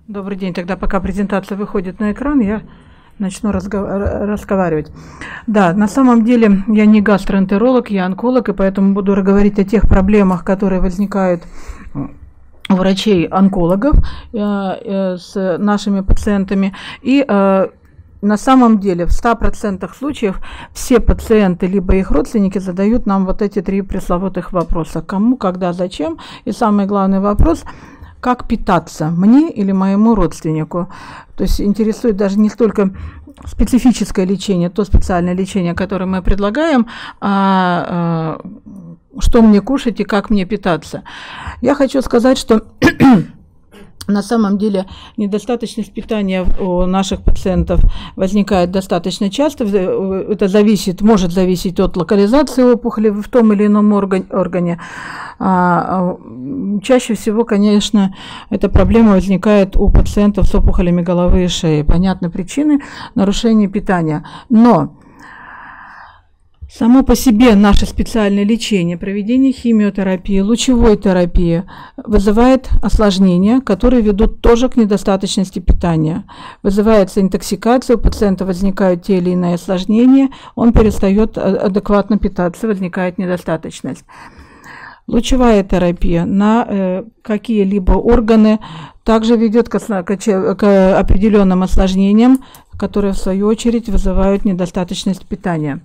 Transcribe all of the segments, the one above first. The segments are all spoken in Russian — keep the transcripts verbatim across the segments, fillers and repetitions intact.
Добрый день. Тогда пока презентация выходит на экран, я начну разговаривать. Да, на самом деле я не гастроэнтеролог, я онколог, и поэтому буду говорить о тех проблемах, которые возникают у врачей-онкологов э, э, с нашими пациентами. И э, на самом деле в ста процентах случаев все пациенты либо их родственники задают нам вот эти три пресловутых вопроса: кому, когда, зачем. И самый главный вопрос: как питаться, мне или моему родственнику. То есть интересует даже не столько специфическое лечение, то специальное лечение, которое мы предлагаем, а, а что мне кушать и как мне питаться. Я хочу сказать, что на самом деле недостаточность питания у наших пациентов возникает достаточно часто. Это зависит, может зависеть от локализации опухоли в том или ином органе. А чаще всего, конечно, эта проблема возникает у пациентов с опухолями головы и шеи. Понятны причины нарушения питания. Но само по себе наше специальное лечение, проведение химиотерапии, лучевой терапии вызывает осложнения, которые ведут тоже к недостаточности питания. Вызывается интоксикация, у пациента возникают те или иные осложнения, он перестает адекватно питаться, возникает недостаточность. Лучевая терапия на э, какие-либо органы также ведет к, к, к определенным осложнениям, которые в свою очередь вызывают недостаточность питания.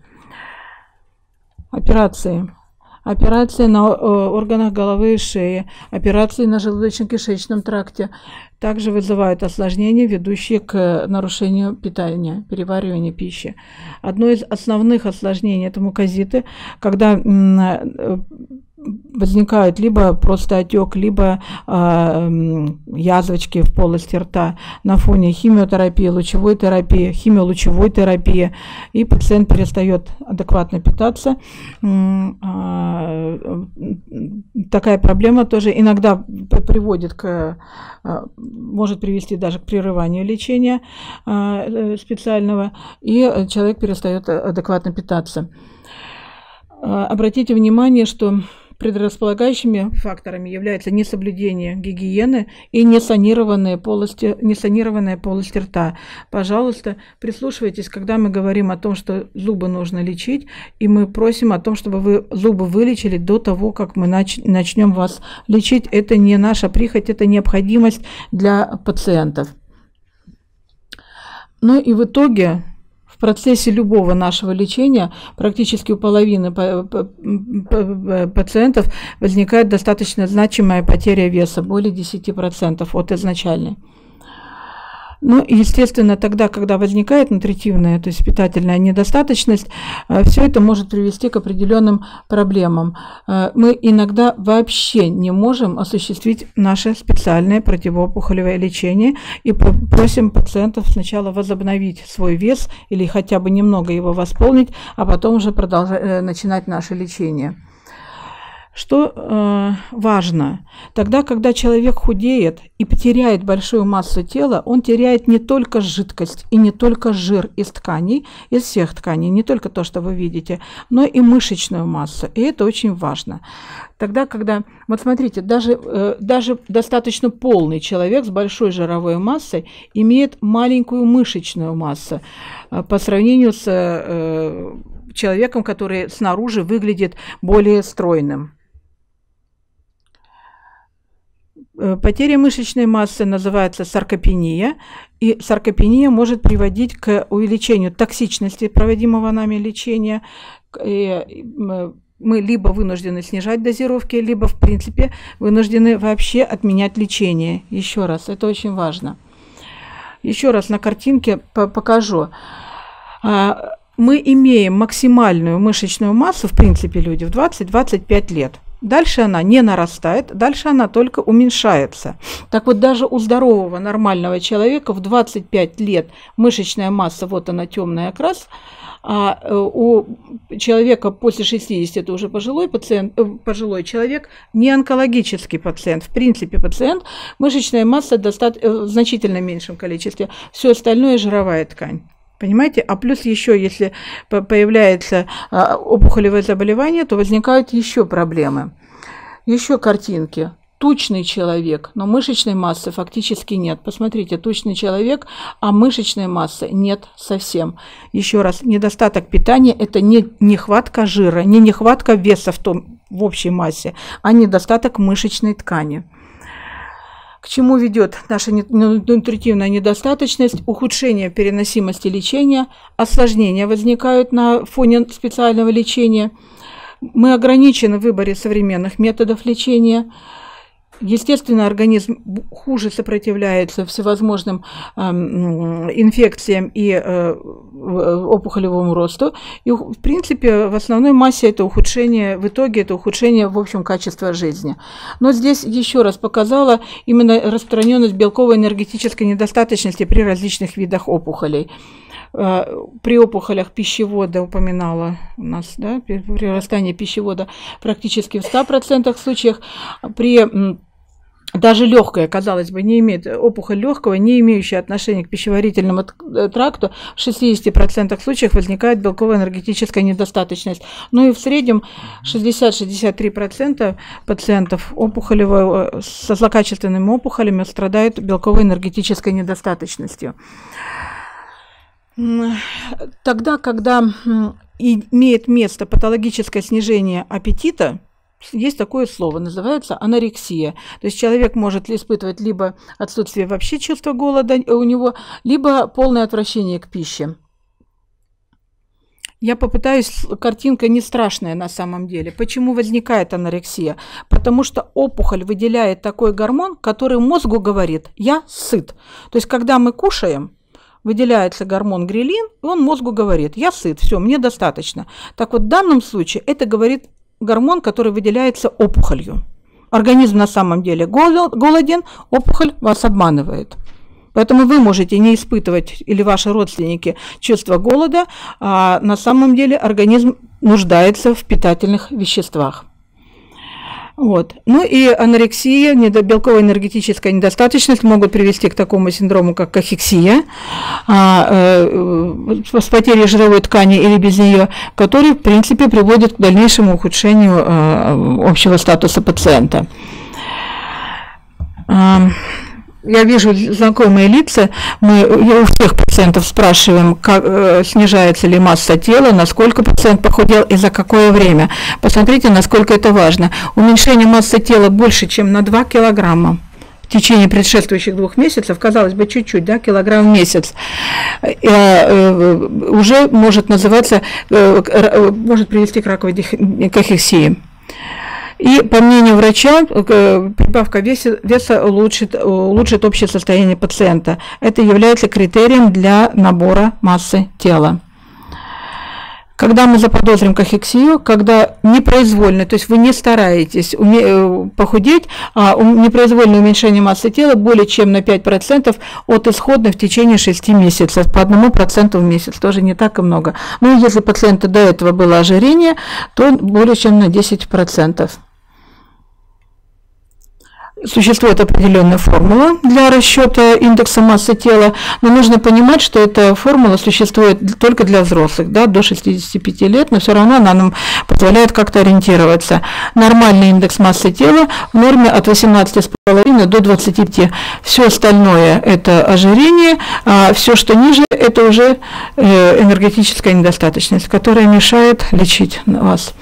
Операции. Операции на э, органах головы и шеи, операции на желудочно-кишечном тракте также вызывают осложнения, ведущие к нарушению питания, переваривания пищи. Одно из основных осложнений – это мукозиты, когда э, возникают либо просто отек, либо э, язвочки в полости рта на фоне химиотерапии, лучевой терапии, химиолучевой терапии, и пациент перестает адекватно питаться. Э, такая проблема тоже иногда приводит к, э, может привести даже к прерыванию лечения э, специального, и человек перестает адекватно питаться. Э, обратите внимание, что предрасполагающими факторами являются несоблюдение гигиены и несанированные полости, несанированная полость рта. Пожалуйста, прислушивайтесь, когда мы говорим о том, что зубы нужно лечить, и мы просим о том, чтобы вы зубы вылечили до того, как мы нач начнем вас лечить. Это не наша прихоть, это необходимость для пациентов. Ну и в итоге в процессе любого нашего лечения практически у половины пациентов возникает достаточно значимая потеря веса, более десяти процентов от изначальной. Ну, естественно, тогда, когда возникает нутритивная, то есть питательная недостаточность, все это может привести к определенным проблемам. Мы иногда вообще не можем осуществить наше специальное противоопухолевое лечение и просим пациентов сначала возобновить свой вес или хотя бы немного его восполнить, а потом уже продолжать, начинать наше лечение. Что э, важно, тогда, когда человек худеет и потеряет большую массу тела, он теряет не только жидкость и не только жир из тканей, из всех тканей, не только то, что вы видите, но и мышечную массу, и это очень важно. Тогда, когда, вот смотрите, даже, э, даже достаточно полный человек с большой жировой массой имеет маленькую мышечную массу э, по сравнению с э, человеком, который снаружи выглядит более стройным. Потеря мышечной массы называется саркопения, и саркопения может приводить к увеличению токсичности проводимого нами лечения. И мы либо вынуждены снижать дозировки, либо, в принципе, вынуждены вообще отменять лечение. Еще раз, это очень важно. Еще раз на картинке покажу. Мы имеем максимальную мышечную массу, в принципе, люди, в двадцать-двадцать пять лет. Дальше она не нарастает, дальше она только уменьшается. Так вот, даже у здорового нормального человека в двадцать пять лет мышечная масса, вот она, темный окрас, а у человека после шестидесяти, это уже пожилой пациент, пожилой человек, не онкологический пациент, в принципе пациент, мышечная масса достаточно, в значительно меньшем количестве, все остальное жировая ткань. Понимаете? А плюс еще, если появляется опухолевое заболевание, то возникают еще проблемы. Еще картинки. тучный человек, но мышечной массы фактически нет. Посмотрите, тучный человек, а мышечной массы нет совсем. Еще раз, недостаток питания – это не нехватка жира, не нехватка веса в, том, в общей массе, а недостаток мышечной ткани. К чему ведет наша нутритивная недостаточность? Ухудшение переносимости лечения, осложнения возникают на фоне специального лечения. Мы ограничены в выборе современных методов лечения. Естественно, организм хуже сопротивляется всевозможным э, инфекциям и э, опухолевому росту. И, в принципе, в основной массе это ухудшение, в итоге это ухудшение, в общем, качества жизни. Но здесь еще раз показала именно распространенность белковой энергетической недостаточности при различных видах опухолей. При опухолях пищевода, упоминала у нас, да, при прирастании пищевода практически в ста процентах случаях, при даже легкая, казалось бы, не имеет, опухоль легкого, не имеющая отношения к пищеварительному тракту, в шестидесяти процентах случаев возникает белковая энергетическая недостаточность. Ну и в среднем шестьдесят-шестьдесят три процента пациентов опухолевого, со злокачественными опухолями страдают белковой энергетической недостаточностью. Тогда, когда имеет место патологическое снижение аппетита, есть такое слово, называется анорексия. То есть человек может испытывать либо отсутствие вообще чувства голода у него, либо полное отвращение к пище. Я попытаюсь, картинка не страшная на самом деле. Почему возникает анорексия? Потому что опухоль выделяет такой гормон, который мозгу говорит «я сыт». То есть когда мы кушаем, выделяется гормон грелин, и он мозгу говорит «я сыт, все, мне достаточно». Так вот в данном случае это говорит гормон, который выделяется опухолью. Организм на самом деле голоден, опухоль вас обманывает. Поэтому вы можете не испытывать, или ваши родственники, чувство голода, а на самом деле организм нуждается в питательных веществах. Вот. Ну и анорексия, белковая энергетическая недостаточность могут привести к такому синдрому, как кахексия, а, э, с потерей жировой ткани или без нее, который, в принципе, приводит к дальнейшему ухудшению э, общего статуса пациента. Я вижу знакомые лица, мы у всех пациентов спрашиваем, как, э, снижается ли масса тела, насколько пациент похудел и за какое время. Посмотрите, насколько это важно. Уменьшение массы тела больше, чем на два килограмма в течение предшествующих двух месяцев, казалось бы, чуть-чуть, да, килограмм в месяц, э, э, уже может называться, э, может привести к раковой кахексии. И, по мнению врача, прибавка веса, веса улучшит, улучшит общее состояние пациента. Это является критерием для набора массы тела. Когда мы заподозрим кахексию, когда непроизвольно, то есть вы не стараетесь похудеть, а непроизвольное уменьшение массы тела более чем на пять процентов от исходной в течение шести месяцев, по одному проценту в месяц, тоже не так и много. Но если у пациента до этого было ожирение, то более чем на десять процентов. Существует определенная формула для расчета индекса массы тела, но нужно понимать, что эта формула существует только для взрослых, да, до шестидесяти пяти лет, но все равно она нам позволяет как-то ориентироваться. Нормальный индекс массы тела в норме от восемнадцати с половиной до двадцати пяти. Все остальное – это ожирение, а все, что ниже – это уже энергетическая недостаточность, которая мешает лечить вас.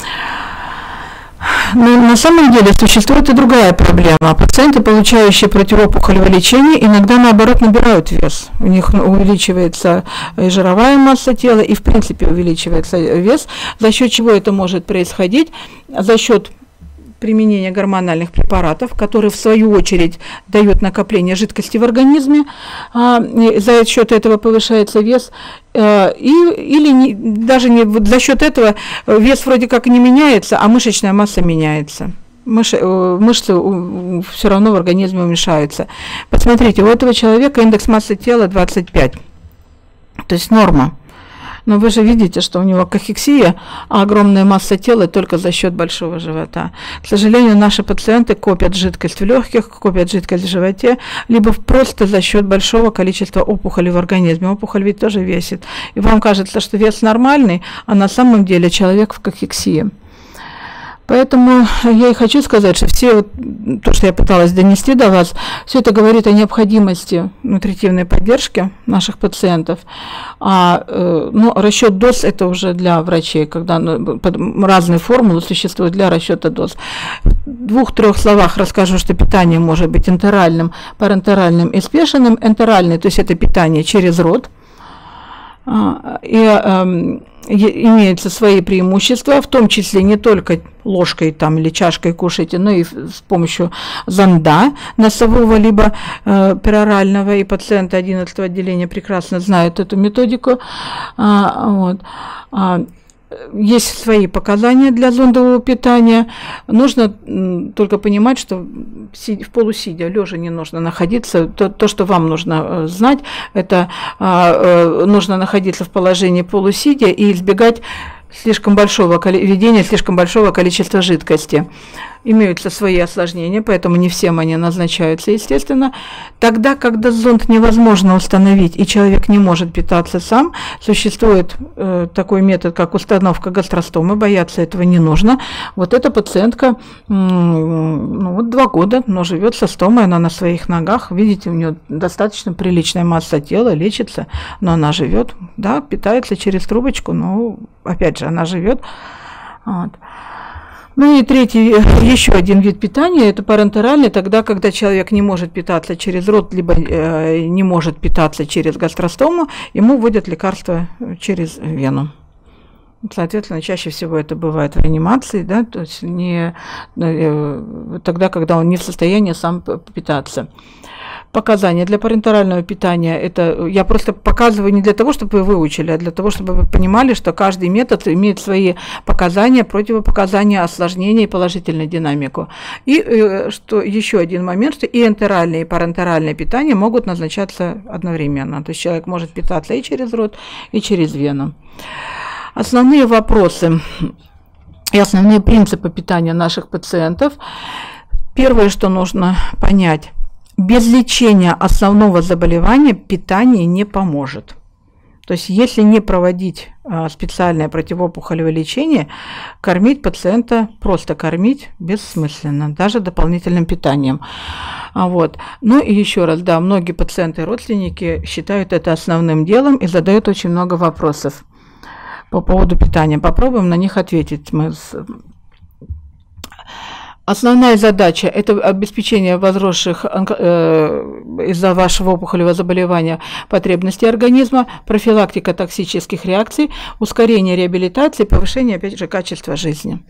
Но на самом деле существует и другая проблема. Пациенты, получающие противоопухолевое лечение, иногда наоборот набирают вес. У них увеличивается и жировая масса тела, и в принципе увеличивается вес. За счет чего это может происходить? За счет применения гормональных препаратов, которые в свою очередь дают накопление жидкости в организме, а, за счет этого повышается вес, а, и, или не, даже не, за счет этого вес вроде как не меняется, а мышечная масса меняется. Мышцы, мышцы все равно в организме уменьшаются. Посмотрите, у этого человека индекс массы тела двадцать пять, то есть норма. Но вы же видите, что у него кахексия, а огромная масса тела только за счет большого живота. К сожалению, наши пациенты копят жидкость в легких, копят жидкость в животе, либо просто за счет большого количества опухолей в организме. Опухоль ведь тоже весит. И вам кажется, что вес нормальный, а на самом деле человек в кахексии. Поэтому я и хочу сказать, что все вот, то, что я пыталась донести до вас, все это говорит о необходимости нутритивной поддержки наших пациентов. А ну, расчет доз это уже для врачей, когда ну, разные формулы существуют для расчета доз. В двух-трех словах расскажу, что питание может быть энтеральным, парентеральным и спешенным. Энтеральный, то есть это питание через рот. И э, имеются свои преимущества, в том числе не только ложкой там, или чашкой кушайте, но и с помощью зонда носового либо э, перорального, и пациенты одиннадцатого отделения прекрасно знают эту методику. А, вот. а, Есть свои показания для зондового питания. Нужно только понимать, что в полусидя, лежа не нужно находиться. То, то что вам нужно знать, это а, нужно находиться в положении полусидя и избегать слишком большого введения слишком большого количества жидкости. Имеются свои осложнения, поэтому не всем они назначаются, естественно. Тогда, когда зонд невозможно установить и человек не может питаться сам, существует э, такой метод, как установка гастростомы, бояться этого не нужно. Вот эта пациентка, ну, вот два года, но живет со стомой, она на своих ногах, видите, у нее достаточно приличная масса тела, лечится, но она живет, да, питается через трубочку, но опять же она живет. Вот. Ну и третий, еще один вид питания, это парентеральный, тогда, когда человек не может питаться через рот, либо э, не может питаться через гастростому, ему вводят лекарства через вену. Соответственно, чаще всего это бывает в реанимации, да, то есть не, э, тогда, когда он не в состоянии сам питаться. Показания для парентерального питания, это я просто показываю не для того, чтобы вы выучили, а для того, чтобы вы понимали, что каждый метод имеет свои показания, противопоказания, осложнения и положительную динамику. И э, что еще один момент, что и энтеральное, и парентеральное питание могут назначаться одновременно. То есть человек может питаться и через рот, и через вену. Основные вопросы и основные принципы питания наших пациентов. Первое, что нужно понять. Без лечения основного заболевания питание не поможет. То есть, если не проводить а, специальное противоопухолевое лечение, кормить пациента, просто кормить бессмысленно, даже дополнительным питанием. А вот. Ну и еще раз, да, многие пациенты и родственники считают это основным делом и задают очень много вопросов по поводу питания. Попробуем на них ответить. Мы с... Основная задача – это обеспечение возросших э, из-за вашего опухолевого заболевания потребностей организма, профилактика токсических реакций, ускорение реабилитации, повышение, опять же, качества жизни.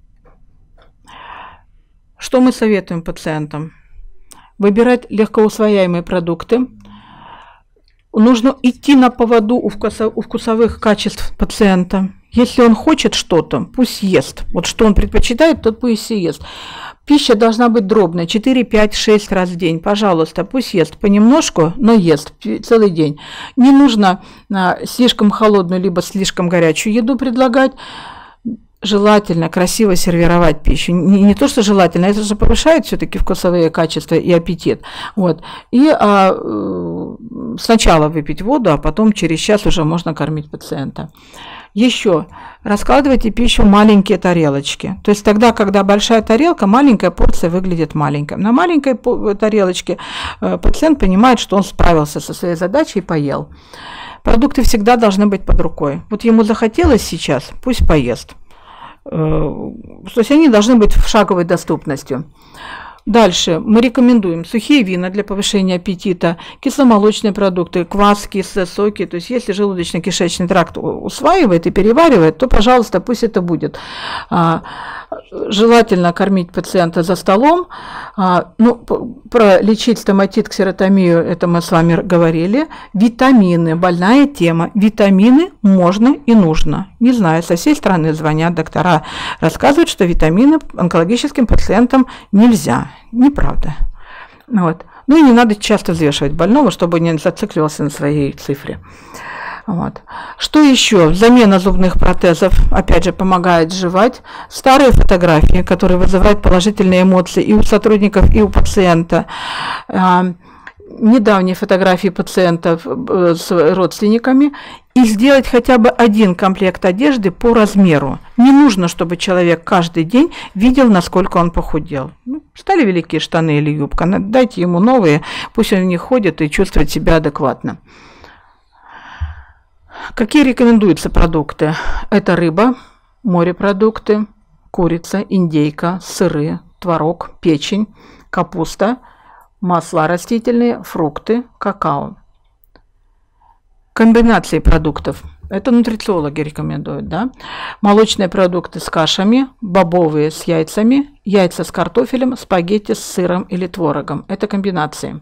Что мы советуем пациентам? Выбирать легкоусвояемые продукты. Нужно идти на поводу у вкусовых качеств пациента. Если он хочет что-то, пусть ест. Вот что он предпочитает, тот пусть и ест. Пища должна быть дробная, четыре, пять, шесть раз в день. Пожалуйста, пусть ест понемножку, но ест целый день. Не нужно а, слишком холодную, либо слишком горячую еду предлагать. Желательно красиво сервировать пищу. Не, не то, что желательно, это же повышает все-таки вкусовые качества и аппетит. Вот. И а, сначала выпить воду, а потом через час уже можно кормить пациента. Еще раскладывайте пищу в маленькие тарелочки. То есть тогда, когда большая тарелка, маленькая порция выглядит маленькой. На маленькой тарелочке пациент понимает, что он справился со своей задачей и поел. Продукты всегда должны быть под рукой. Вот ему захотелось сейчас, пусть поест. То есть они должны быть в шаговой доступности. Дальше мы рекомендуем сухие вина для повышения аппетита, кисломолочные продукты, квас, кислые соки. То есть если желудочно-кишечный тракт усваивает и переваривает, то, пожалуйста, пусть это будет. Желательно кормить пациента за столом. Ну, про лечить стоматит, ксеротомию, это мы с вами говорили. Витамины, больная тема. Витамины можно и нужно. Не знаю, со всей страны звонят доктора, рассказывают, что витамины онкологическим пациентам нельзя. Неправда. Вот. Ну и не надо часто взвешивать больного, чтобы не зацикливался на своей цифре. Вот. Что еще? Замена зубных протезов, опять же, помогает жевать. Старые фотографии, которые вызывают положительные эмоции и у сотрудников, и у пациента. Недавние фотографии пациентов с родственниками и сделать хотя бы один комплект одежды по размеру. Не нужно, чтобы человек каждый день видел, насколько он похудел. Ну, стали великие штаны или юбка, дайте ему новые, пусть он в них ходит и чувствует себя адекватно. Какие рекомендуются продукты? Это рыба, морепродукты, курица, индейка, сыры, творог, печень, капуста, масла растительные, фрукты, какао. Комбинации продуктов. Это нутрициологи рекомендуют, да? Молочные продукты с кашами, бобовые с яйцами, яйца с картофелем, спагетти с сыром или творогом. Это комбинации.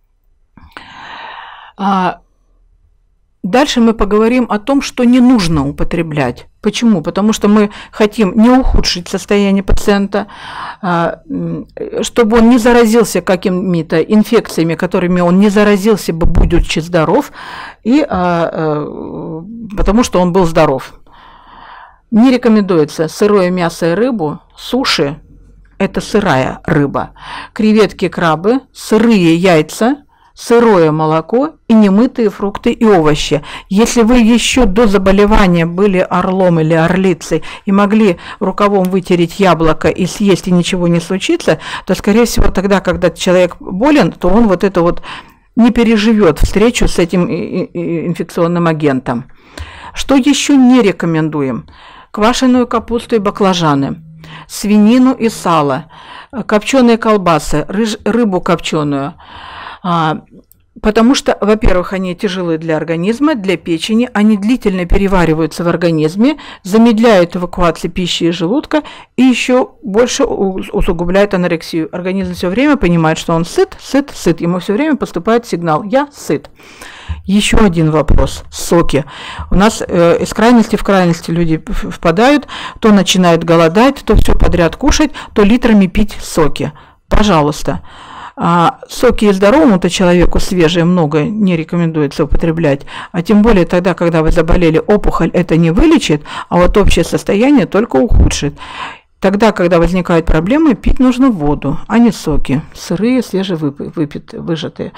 А дальше мы поговорим о том, что не нужно употреблять. Почему? Потому что мы хотим не ухудшить состояние пациента, чтобы он не заразился какими-то инфекциями, которыми он не заразился бы, будучи здоров, и потому что он был здоров. Не рекомендуется сырое мясо и рыбу, суши – это сырая рыба, креветки, крабы, сырые яйца, сырое молоко и немытые фрукты и овощи. Если вы еще до заболевания были орлом или орлицей и могли рукавом вытереть яблоко и съесть, и ничего не случится, то, скорее всего, тогда, когда человек болен, то он вот это вот не переживет встречу с этим инфекционным агентом. Что еще не рекомендуем? Квашеную капусту и баклажаны, свинину и сало, копченые колбасы, рыж, рыбу копченую. А, потому что, во-первых, они тяжелые для организма, для печени, они длительно перевариваются в организме, замедляют эвакуацию пищи из желудка и еще больше усугубляют анорексию. Организм все время понимает, что он сыт, сыт, сыт. Ему все время поступает сигнал «я сыт». Еще один вопрос – соки. У нас э, из крайности в крайности люди впадают, то начинают голодать, то все подряд кушать, то литрами пить соки. Пожалуйста. А соки и здоровому-то человеку свежие много не рекомендуется употреблять, а тем более тогда, когда вы заболели, опухоль это не вылечит, а вот общее состояние только ухудшит. Тогда, когда возникают проблемы, пить нужно воду, а не соки, сырые, свежевыпитые, выжатые.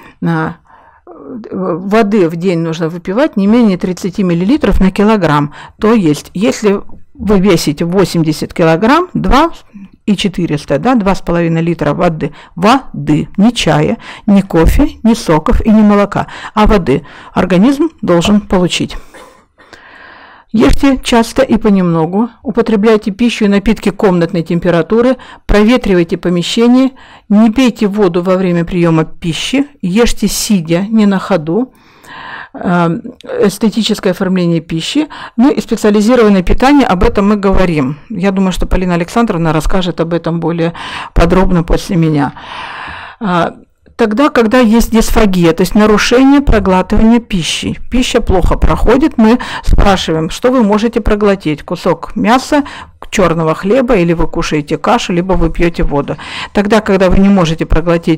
Воды в день нужно выпивать не менее тридцать миллилитров на килограмм. То есть, если вы весите восемьдесят килограмм, два и четыреста, да, два с половиной литра воды, воды, не чая, не кофе, не соков и не молока, а воды организм должен получить. Ешьте часто и понемногу, употребляйте пищу и напитки комнатной температуры, проветривайте помещение, не пейте воду во время приема пищи, ешьте сидя, не на ходу, эстетическое оформление пищи, ну и специализированное питание, об этом мы говорим. Я думаю, что Полина Александровна расскажет об этом более подробно после меня. Тогда, когда есть дисфагия, то есть нарушение проглатывания пищи, пища плохо проходит, мы спрашиваем, что вы можете проглотить: кусок мяса, черного хлеба, или вы кушаете кашу, либо вы пьете воду. Тогда, когда вы не можете проглотить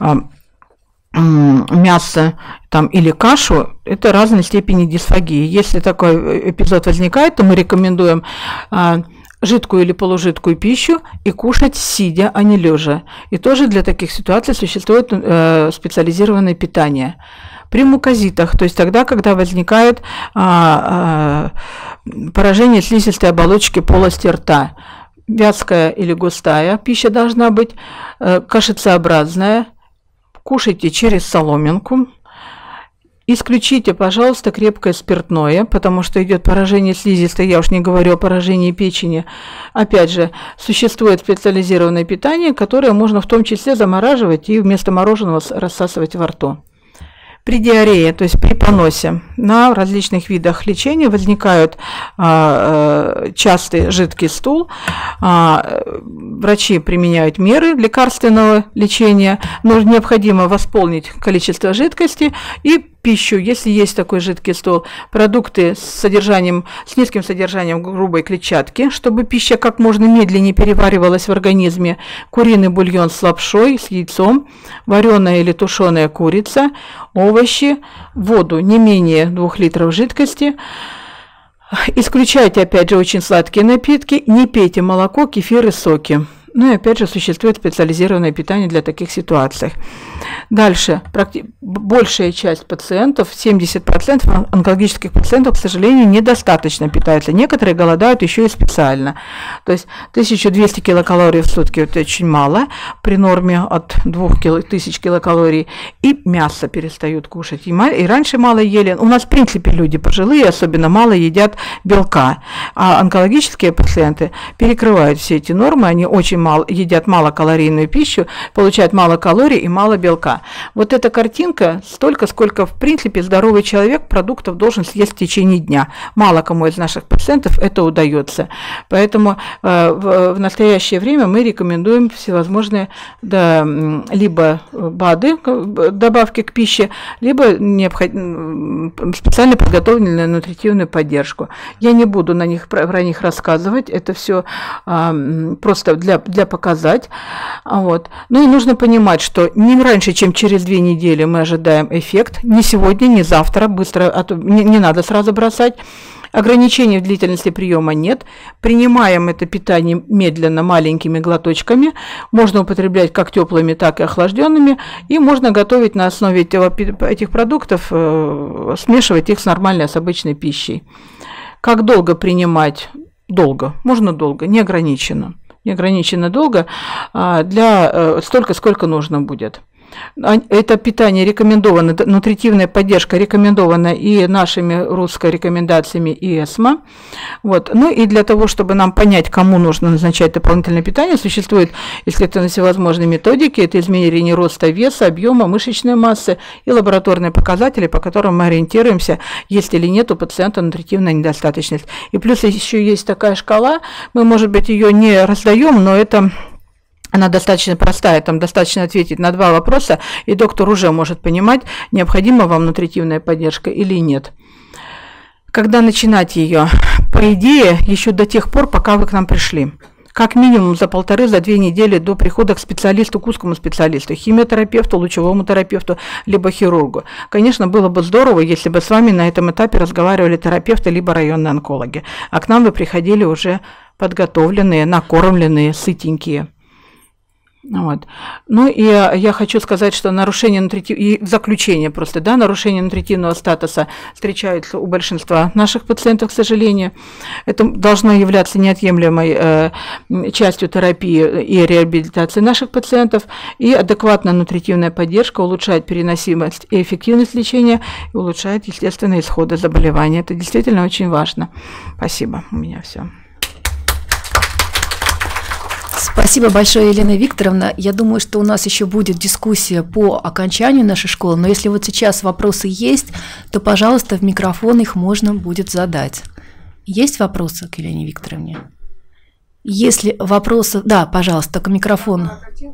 мясо там, или кашу, это разной степени дисфагии. Если такой эпизод возникает, то мы рекомендуем а, жидкую или полужидкую пищу и кушать сидя, а не лежа. И тоже для таких ситуаций существует э, специализированное питание. При мукозитах, то есть тогда, когда возникает а, а, поражение слизистой оболочки полости рта, вязкая или густая пища должна быть, э, кашицеобразная. Кушайте через соломинку. Исключите, пожалуйста, крепкое спиртное, потому что идет поражение слизистой, я уж не говорю о поражении печени. Опять же, существует специализированное питание, которое можно в том числе замораживать и вместо мороженого рассасывать во рту. При диарее, то есть при поносе, на различных видах лечения возникают а, частый жидкий стул. А, врачи применяют меры лекарственного лечения, но необходимо восполнить количество жидкости и пищу, если есть такой жидкий стул, продукты с содержанием, с низким содержанием грубой клетчатки, чтобы пища как можно медленнее переваривалась в организме, куриный бульон с лапшой, с яйцом, вареная или тушеная курица, овощи, воду не менее двух литров жидкости. Исключайте, опять же, очень сладкие напитки, не пейте молоко, кефир и соки. Ну и опять же существует специализированное питание для таких ситуаций. Дальше. Большая часть пациентов, семьдесят процентов онкологических пациентов, к сожалению, недостаточно питаются. Некоторые голодают еще и специально. То есть тысяча двести килокалорий в сутки – это очень мало, при норме от двух тысяч килокалорий. И мясо перестают кушать. И, и раньше мало ели. У нас, в принципе, люди пожилые, особенно мало едят белка. А онкологические пациенты перекрывают все эти нормы, они очень мало, едят малокалорийную пищу, получают мало калорий и мало белка. Вот эта картинка столько, сколько, в принципе, здоровый человек продуктов должен съесть в течение дня. Мало кому из наших пациентов это удается. Поэтому э, в, в настоящее время мы рекомендуем всевозможные да, либо БАДы, добавки к пище, либо необход... специально подготовленную нутритивную поддержку. Я не буду на них, про, про них рассказывать, это все э, просто для, для показать. Вот. Ну и нужно понимать, что не раньше, чем через две недели мы ожидаем эффект, не сегодня, не завтра, быстро, а то не, не надо сразу бросать. Ограничений в длительности приема нет. Принимаем это питание медленно, маленькими глоточками. Можно употреблять как теплыми, так и охлажденными. И можно готовить на основе этих продуктов, смешивать их с нормальной, с обычной пищей. Как долго принимать? Долго. Можно долго, не ограничено. Не ограниченно долго, для столько, сколько нужно будет. Это питание рекомендовано, нутритивная поддержка рекомендована и нашими русскими рекомендациями и эсмо. Вот. Ну и для того, чтобы нам понять, кому нужно назначать дополнительное питание, существуют исследовательно всевозможные методики. Это измерение роста веса, объема, мышечной массы и лабораторные показатели, по которым мы ориентируемся, есть или нет у пациента нутритивная недостаточность. И плюс еще есть такая шкала, мы, может быть, ее не раздаем, но это... Она достаточно простая, там достаточно ответить на два вопроса, и доктор уже может понимать, необходима вам нутритивная поддержка или нет. Когда начинать ее? По идее, еще до тех пор, пока вы к нам пришли. Как минимум за полторы, за две недели до прихода к специалисту, к узкому специалисту, химиотерапевту, лучевому терапевту, либо хирургу. Конечно, было бы здорово, если бы с вами на этом этапе разговаривали терапевты, либо районные онкологи. А к нам вы приходили уже подготовленные, накормленные, сытенькие. Вот. Ну и я хочу сказать, что нарушение нутритив... и заключение просто, да, нарушение нутритивного статуса встречается у большинства наших пациентов, к сожалению. Это должно являться неотъемлемой э, частью терапии и реабилитации наших пациентов. И адекватная нутритивная поддержка улучшает переносимость и эффективность лечения, и улучшает, естественно, исходы заболевания. Это действительно очень важно. Спасибо. У меня все. Спасибо большое, Елена Викторовна. Я думаю, что у нас еще будет дискуссия по окончанию нашей школы, но если вот сейчас вопросы есть, то, пожалуйста, в микрофон их можно будет задать. Есть вопросы к Елене Викторовне? Если вопросы... Да, пожалуйста, к микрофону.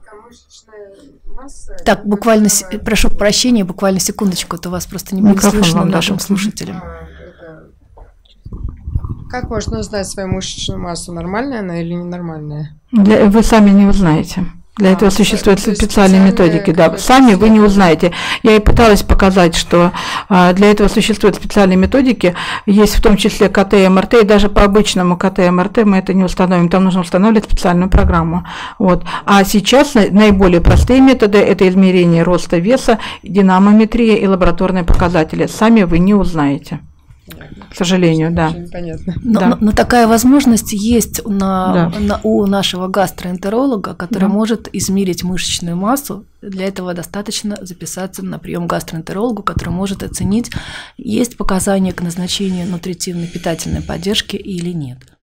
Так, буквально, прошу прощения, буквально секундочку, то вас просто не будет слышно нашим слушателям. Как можно узнать свою мышечную массу, нормальная она или ненормальная? Для, вы сами не узнаете. Для а, этого существуют специальные методики. Да, сами вы не узнаете. Я и пыталась показать, что а, для этого существуют специальные методики. Есть в том числе КТ и МРТ, и даже по обычному КТ и МРТ мы это не установим. Там нужно устанавливать специальную программу. Вот. А сейчас наиболее простые методы – это измерение роста веса, динамометрия и лабораторные показатели. Сами вы не узнаете. К сожалению, да. Понятно. Но, да. но, но такая возможность есть на, да. на, у нашего гастроэнтеролога, который да. может измерить мышечную массу. Для этого достаточно записаться на прием к гастроэнтерологу, который может оценить, есть показания к назначению нутритивной питательной поддержки или нет.